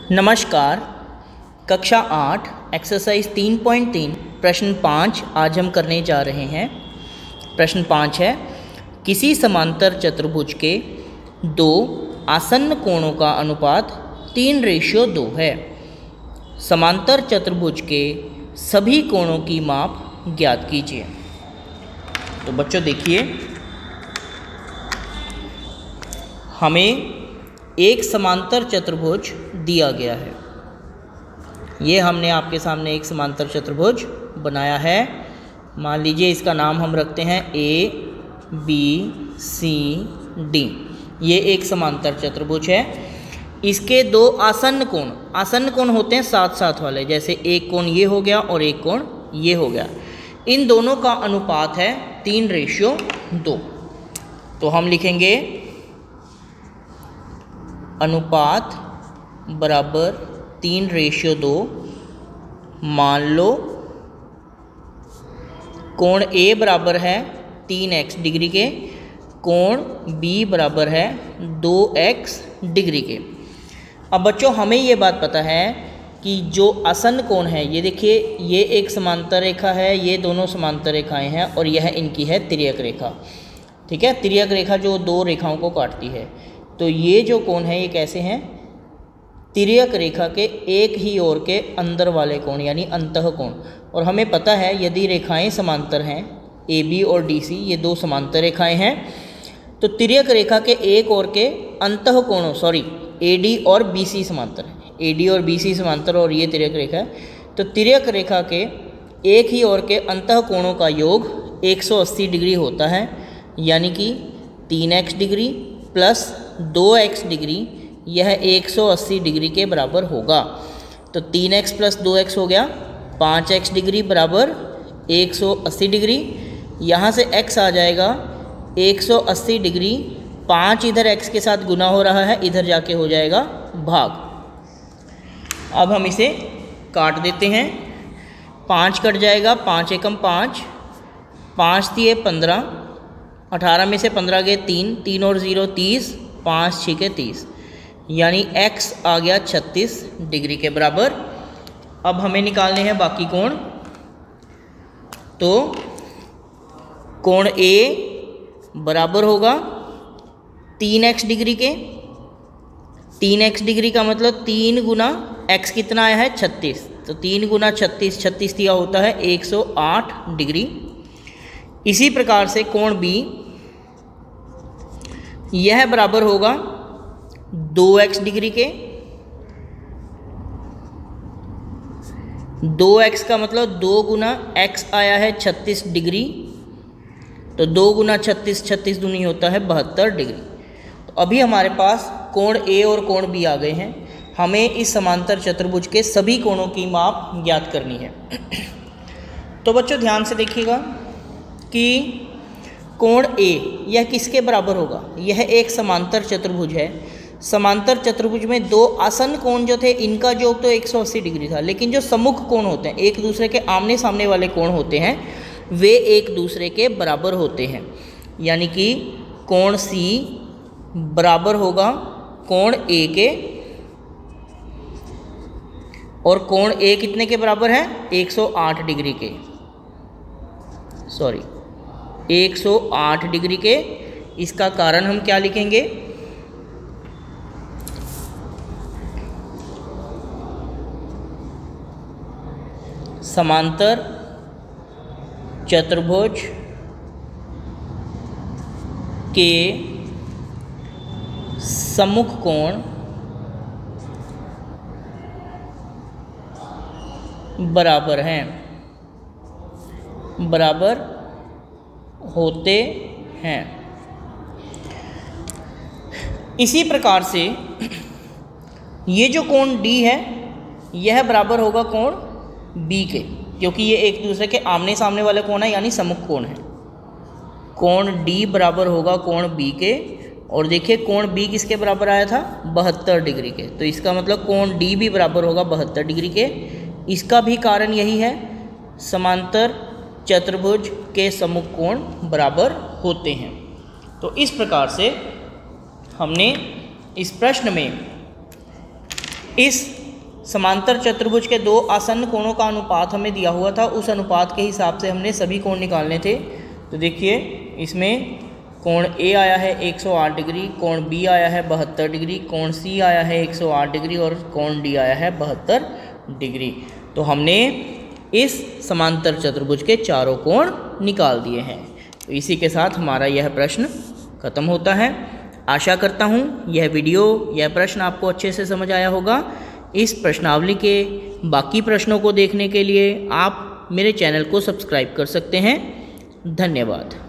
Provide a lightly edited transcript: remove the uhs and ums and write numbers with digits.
नमस्कार। कक्षा 8 एक्सरसाइज 3.3 प्रश्न 5 आज हम करने जा रहे हैं। प्रश्न 5 है, किसी समांतर चतुर्भुज के दो आसन्न कोणों का अनुपात 3:2 है। समांतर चतुर्भुज के सभी कोणों की माप ज्ञात कीजिए। तो बच्चों देखिए, हमें एक समांतर चतुर्भुज दिया गया है। ये हमने आपके सामने एक समांतर चतुर्भुज बनाया है। मान लीजिए इसका नाम हम रखते हैं ABCD। ये एक समांतर चतुर्भुज है। इसके दो आसन्न कोण होते हैं साथ साथ वाले, जैसे एक कोण ये हो गया और एक कोण ये हो गया। इन दोनों का अनुपात है 3:2। तो हम लिखेंगे अनुपात बराबर 3:2। मान लो कोण A बराबर है 3x डिग्री के, कोण B बराबर है 2x डिग्री के। अब बच्चों हमें ये बात पता है कि जो आसन्न कोण है, ये देखिए, ये एक समांतर रेखा है, ये दोनों समांतर रेखाएं हैं और यह इनकी है तिर्यक रेखा। ठीक है, तिर्यक रेखा जो दो रेखाओं को काटती है। तो ये जो कोण है ये कैसे हैं? तिर्यक रेखा के एक ही ओर के अंदर वाले कोण, यानी अंतः कोण। और हमें पता है यदि रेखाएं समांतर हैं, AB और DC ये दो समांतर रेखाएं हैं, तो तिर्यक रेखा के एक ओर के अंतः कोणों, AD और BC समांतर है। AD और BC समांतर और ये तिर्यक रेखा है। तो तिर्यक रेखा के एक ही ओर के अंतः कोणों का योग 180 डिग्री होता है, यानी कि 3x degree plus 2x degree, यह 180 डिग्री के बराबर होगा। तो 3x प्लस 2x हो गया 5x डिग्री बराबर 180 डिग्री। यहाँ से x आ जाएगा 180 डिग्री, 5 इधर x के साथ गुना हो रहा है, इधर जाके हो जाएगा भाग। अब हम इसे काट देते हैं। 5 कट जाएगा, 5 एकम 5, 5 दिए 15, 18 में से 15 गए 3, 3 और 0 30, 5 6 30, यानी x आ गया 36 डिग्री के बराबर। अब हमें निकालने हैं बाकी कोण। तो कोण A बराबर होगा 3x डिग्री के। 3x डिग्री का मतलब 3 गुना x कितना आया है 36, तो 3 गुना 36, 36 दिया होता है 108 डिग्री। इसी प्रकार से कोण B, यह बराबर होगा 2x डिग्री के। 2x का मतलब 2 गुना x आया है 36 डिग्री, तो 2 गुना 36, 36 दूनी होता है 72 डिग्री। तो अभी हमारे पास कोण A और कोण B आ गए हैं। हमें इस समांतर चतुर्भुज के सभी कोणों की माप ज्ञात करनी है। तो बच्चों ध्यान से देखिएगा कि कोण A यह किसके बराबर होगा? यह एक समांतर चतुर्भुज है। समांतर चतुर्भुज में दो आसन्न कोण जो थे, इनका योग तो 180 डिग्री था, लेकिन जो सम्मुख कोण होते हैं, एक दूसरे के आमने सामने वाले कोण होते हैं, वे एक दूसरे के बराबर होते हैं। यानी कि कोण C बराबर होगा कोण A के, और कोण A कितने के बराबर है? 108 डिग्री के, 108 डिग्री के। इसका कारण हम क्या लिखेंगे? समांतर चतुर्भुज के सम्मुख कोण बराबर हैं, बराबर होते हैं। इसी प्रकार से ये जो कोण D है, यह बराबर होगा कोण B के, क्योंकि ये एक दूसरे के आमने सामने वाले कोण है, यानी सम्मुख कोण है। कोण D बराबर होगा कोण B के। और देखिए कोण B किसके बराबर आया था? 72 डिग्री के। तो इसका मतलब कोण D भी बराबर होगा 72 डिग्री के। इसका भी कारण यही है, समांतर चतुर्भुज के सम्मुख कोण बराबर होते हैं। तो इस प्रकार से हमने इस प्रश्न में इस समांतर चतुर्भुज के दो आसन्न कोणों का अनुपात हमें दिया हुआ था, उस अनुपात के हिसाब से हमने सभी कोण निकालने थे। तो देखिए इसमें कोण ए आया है 108 डिग्री, कोण बी आया है 72 डिग्री, कोण सी आया है 108 डिग्री और कोण डी आया है 72 डिग्री। तो हमने इस समांतर चतुर्भुज के चारों कोण निकाल दिए हैं। तो इसी के साथ हमारा यह प्रश्न खत्म होता है। आशा करता हूँ यह वीडियो, यह प्रश्न आपको अच्छे से समझ आया होगा। इस प्रश्नावली के बाकी प्रश्नों को देखने के लिए आप मेरे चैनल को सब्सक्राइब कर सकते हैं। धन्यवाद।